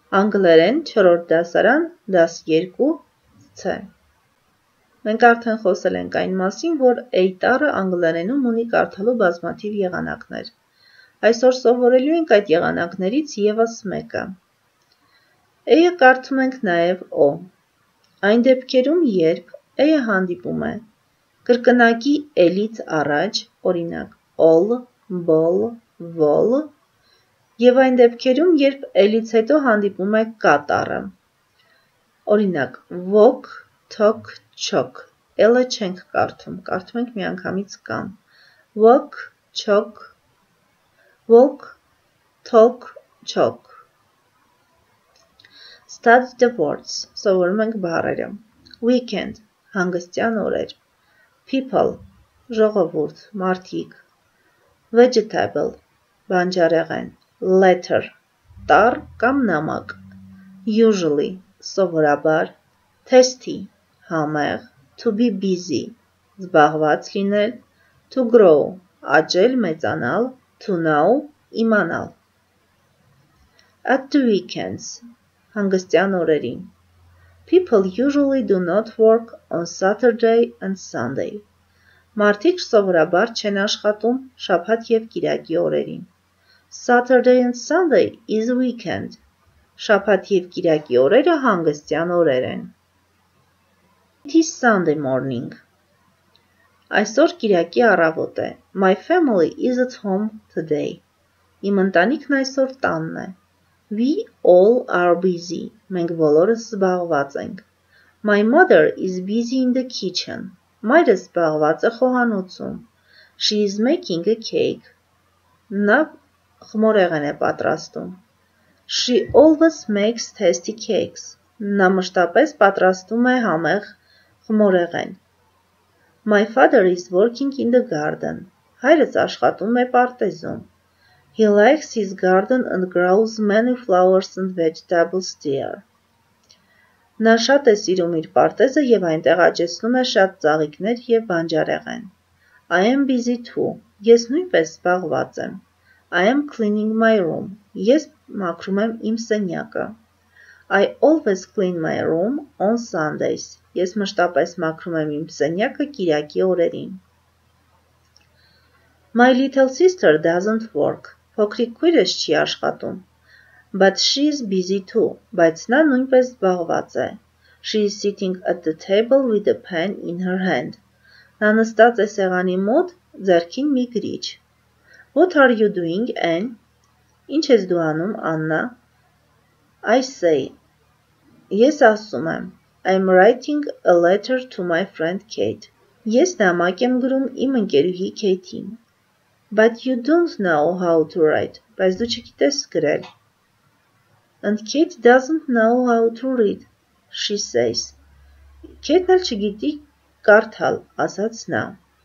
Անգլերեն 4-րդ դասարան 12C։ Մենք արդեն խոսել ենք այն մասին, որ A տառը անգլերենում ունի կարդալու բազմաթիվ եղանակներ։ Այսօր սովորելու ենք այդ եղանակներից ևս մեկը։ A-ը կարդում ենք նաև O։ Այն դեպքերում, երբ A-ը հանդիպում է կրկնակի L-ից առաջ, օրինակ all, ball, wall, և այն դեպքերում, երբ L-ից հետո հանդիպում է K տառը, օրինակ walk, talk, chalk, L-ը չենք կարդում, կարդում ենք միանգամից K-ն, walk, chalk, walk, talk, chalk։ Study the words, սովորում ենք բառերը։ Weekend, հանգստյան օրեր։ People, ժողովուրդ, մարդիկ։ Vegetable, բանջարեղեն։ Letter, տառ կամ նամակ։ Usually, սովորաբար։ Tasty, համեղ։ To be busy, զբաղված լինել։ To grow, աճել, մեծանալ։ To know, իմանալ։ At the weekends, հանգստյան օրերին։ People usually do not work on Saturday and Sunday. Մարդիկ սովորաբար չեն աշխատում շաբաթ և կիրակի օրերին։ Saturday and Sunday is weekend. Շաբաթ և կիրակի օրերը հանգստյան օրեր են։ It is Sunday morning. Այսօր կիրակի առավոտ է։ My family is at home today. Իմ ընտանիքն այսօր տանն է։ We all are busy. Մենք բոլորս զբաղված ենք։ My mother is busy in the kitchen. Մայրս զբաղված է խոհանոցում։ She is making a cake. Նա խմորեղեն է պատրաստում։ She always makes tasty cakes. Նա մշտապես պատրաստում է համեղ խմորեղեն։ My father is working in the garden. Հայրս աշխատում է պարտեզում։ He likes his garden and grows many flowers and vegetables there. Նա շատ է սիրում իր պարտեզը և այնտեղ աճեցնում է շատ ծաղիկներ և բանջարեղեն։ I am busy too. Ես նույնպես զբաղված եմ։ I am cleaning my room. Ես մաքրում եմ իմ սենյակը։ I always clean my room on Sundays. Ես մշտապես մաքրում եմ իմ սենյակը կիրակի օրերին։ My little sister doesn't work. Փոքրիկ քույրս չի աշխատում։ But she is busy too. Բայց նա նույնպես զբաղված է։ She is sitting at the table with a pen in her hand. Նա նստած է սեղանի մոտ, ձեռքին մի գրիչ։ What are you doing, Anne? Ինչ ես դու անում, Աննա? I say. Ես ասում եմ. I'm writing a letter to my friend Kate. Ես նամակ եմ գրում իմ ընկերուհի Քեյթին։ But you don't know how to write. Բայց դու չգիտես գրել։ And Kate doesn't know how to read, she says. Քեյթն էլ չգիտի կարդալ, ասաց նա։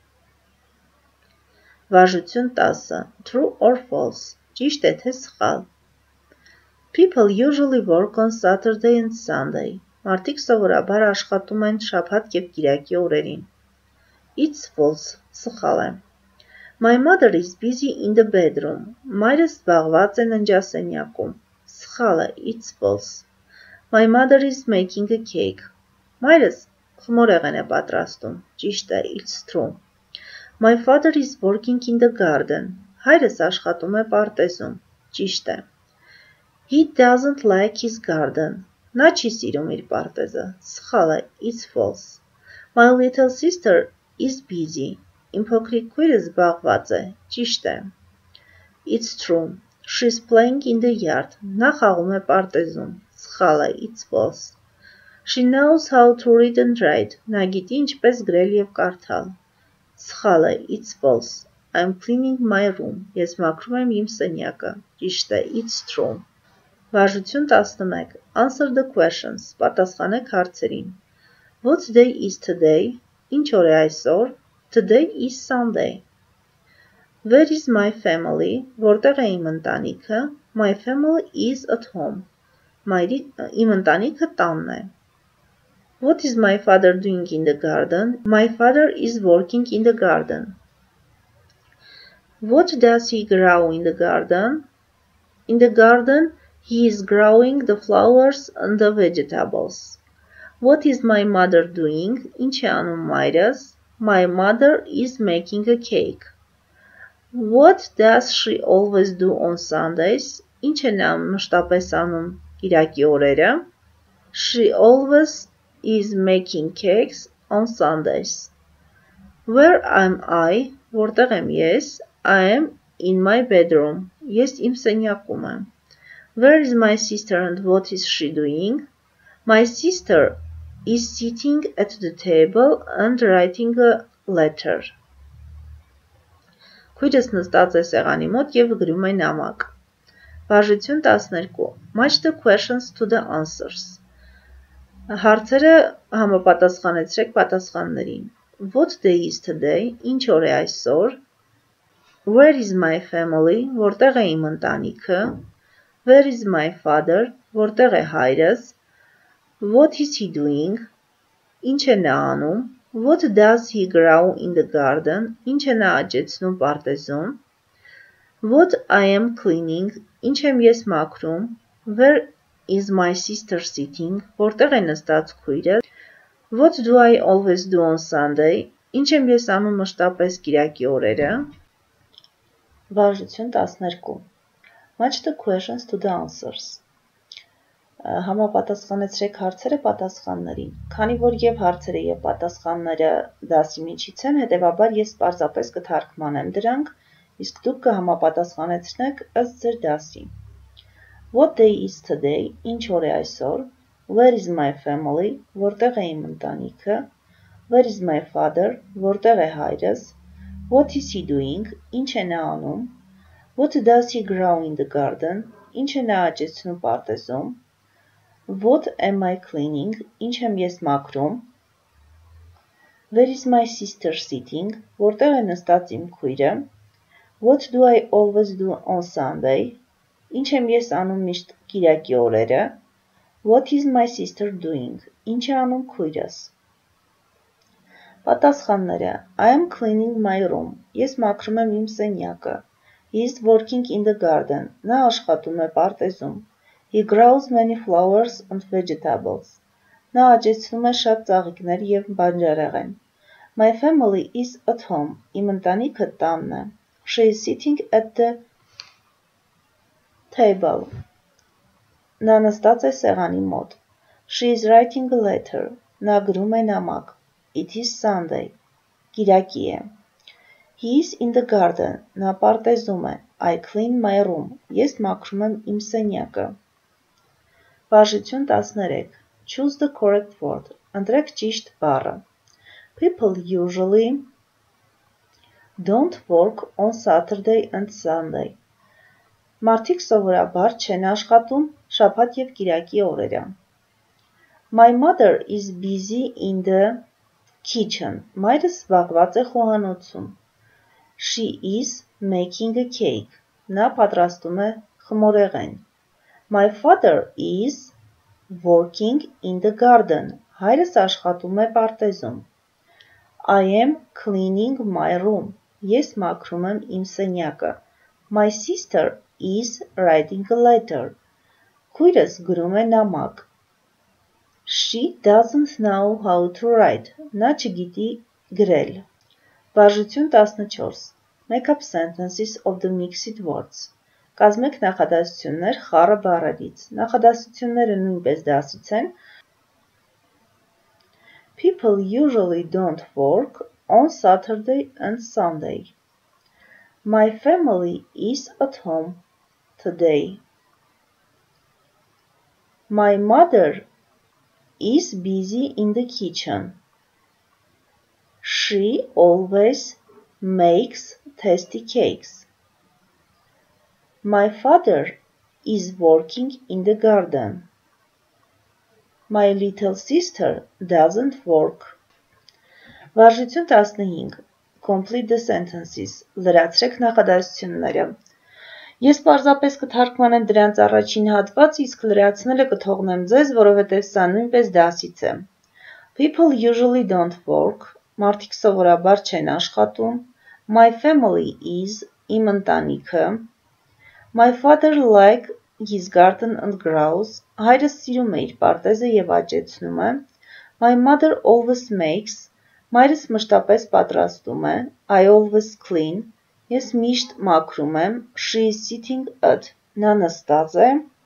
Վարժություն 10. True or false. Ճիշտ է թե սխալ։ People usually work on Saturday and Sunday. Մարդիկ սովորաբար աշխատում են շաբաթ և կիրակի օրերին։ It's false. Սխալ է։ My mother is busy in the bedroom. Մայրս զբաղված է ննջասենյակում։ Սխալ է, it's false. My mother is making a cake. Մայրս խմորեղեն է պատրաստում։ Ճիշտ է, it's true. My father is working in the garden. Հայրս աշխատում է պարտեզում։ Ճիշտ է։ He doesn't like his garden. Նա չի սիրում իր պարտեզը։ Սխալ է, it's false. My little sister is busy. Իմ փոքրիկ քույրը զբաղված է։ Ճիշտ է։ It's true. She's playing in the yard. Նա խաղում է պարտեզում։ Սխալ է, it's false. She knows how to read and write. Նա գիտի ինչպես գրել և կարդալ։ Սխալ է, it's false. I'm cleaning my room. Ես մաքրում եմ իմ սենյակը։ Ճիշտ է, it's true. Վարժություն 11. Answer the questions. Պատասխանեք հարցերին։ What day is today? Ինչ օր է այսօր? Today is Sunday. Where is my family? Որտեղ է իմ ընտանիքը? My family is at home. Իմ ընտանիքը տանն է։ What is my father doing in the garden? My father is working in the garden. What does he grow in the garden? In the garden He is growing the flowers and the vegetables. What is my mother doing? Ինչ է անում մայրս? My mother is making a cake. What does she always do on Sundays? Ինչ է նա մշտապես անում կիրակի օրերը? She always is making cakes on Sundays. Where am I? Որտեղ եմ ես? I am in my bedroom. Ես իմ սենյակում եմ. Where is my sister and what is she doing? My sister is sitting at the table and writing a letter. Քույրս նստած է սեղանի մոտ և գրում է նամակ. Վարժություն 12. Match the questions to the answers. Հարցերը համապատասխանեցրեք պատասխաններին. What day is today? Ինչ օր է այսօր? Where is my family? Որտեղ է իմ ընտանիքը? Where is my father? Որտեղ է հայրս? What is he doing? Ինչ է նա անում? What does he grow in the garden? Ինչ է նա աճեցնում պարտեզում? What I am cleaning? Ինչ եմ ես մաքրում? Where is my sister sitting? Որտեղ է նստած քույրս? What do I always do on Sunday? Ինչ եմ ես անում մշտապես կիրակի օրերը? Վարժություն 12. Match the questions to the answers. Համապատասխանեցրեք հարցերը պատասխաններին։ Քանի որ եւ հարցերը եւ պատասխանները դասի միջից են, հետեւաբար ես պարզապես կթարգմանեմ դրանք, իսկ դուք կհամապատասխանեցնեք ըստ ձեր դասի։ What day is today? Ինչ օր է այսօր? Where is my family? Որտեղ է իմ ընտանիքը? Where is my father? Որտեղ է հայրս? What is he doing? Ինչ է նա անում? What does he grow in the garden? Ինչ է նա աճեցնում պարտեզում? What am I cleaning? Ինչ եմ ես մաքրում? Where is my sister sitting? Որտեղ է նստած իմ քույրը? What do I always do on Sunday? Ինչ եմ ես անում միշտ կիրակի օրերը? What is my sister doing? Ինչ է անում քույրս? Պատասխանները. I am cleaning my room. Ես մաքրում եմ իմ սենյակը. He is working in the garden. Նա աշխատում է պարտեզում. He grows many flowers and vegetables. Նա աճեցնում է շատ ծաղիկներ և բանջարեղեն. My family is at home. Իմ ընտանիքը տանն է. She is sitting at the table. Նա նստած է սեղանի մոտ. She is writing a letter. Նա գրում է նամակ. It is Sunday. Կիրակի է. He is in the garden. Նա պարտեզում է. I clean my room. Ես մաքրում եմ իմ սենյակը. Վարժություն 13. Choose the correct word. Ընտրեք ճիշտ բառը. People usually don't work on Saturday and Sunday. Մարդիկ սովորաբար չեն աշխատում շաբաթ և կիրակի օրերը. My mother is busy in the kitchen. Մայրս զբաղված է խոհանոցում. She is making a cake. Նա պատրաստում է խմորեղեն. My father is working in the garden. Հայրս աշխատում է պարտեզում. I am cleaning my room. Ես մաքրում եմ իմ սենյակը. My sister is writing a letter. Քույրս գրում է նամակ. She doesn't know how to write. Նա չգիտի գրել. Վարժություն 14. Make up sentences of the mixed words. Կազմեք նախադասություններ խառը բառերից. Նախադասությունները նույնպես դասից են. People usually don't work on Saturday and Sunday. My family is at home today. My mother is busy in the kitchen. She always makes tasty cakes. My father is working in the garden. My little sister doesn't work. Վարժություն 15. Complete the sentences. Լրացրեք նախադասությունները. Ես պարզապես կթարգմանեմ դրանց առաջին հատվածը, իսկ լրացնելը կթողնեմ ձեզ, որովհետև սա նույնպես դասից է. People usually don't work. Մարդիկ սովորաբար չեն աշխատում. My family is. Իմ ընտանիքը. My father his garden and grows. Հայրս սիրում է իր պարտեզը և աճեցնում է. My mother always makes. Մայրս մշտապես պատրաստում է. I always clean. Ես միշտ մաքրում եմ. She is sitting at. Նա նստած է.